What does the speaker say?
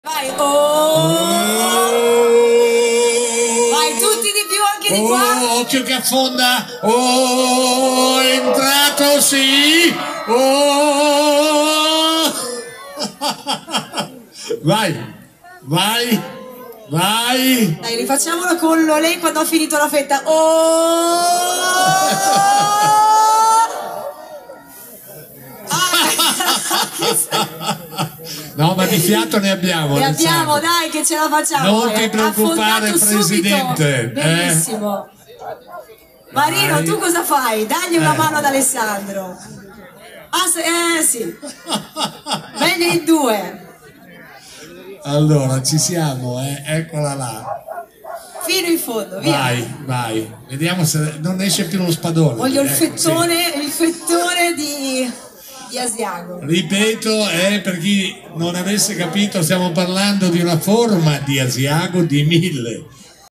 Vai, oh! Vai, tutti di più, anche di qua. Occhio che affonda. Oh, è entrato, sì. Oh. Vai, vai, vai. Dai, rifacciamolo con l'olè quando ha finito la fetta. Oh! No, ma di fiato ne abbiamo. Ne abbiamo, dai, che ce la facciamo. Non ti preoccupare, Presidente. Benissimo. Marino, tu cosa fai? Dagli una mano ad Alessandro. Sì. Bene in due. Allora, ci siamo, eccola là. Fino in fondo, via. Vai, vai. Vediamo se non esce più lo spadone. Voglio il fettone, sì. Il fettone di Asiago. Ripeto, per chi non avesse capito, stiamo parlando di una forma di Asiago di 1000.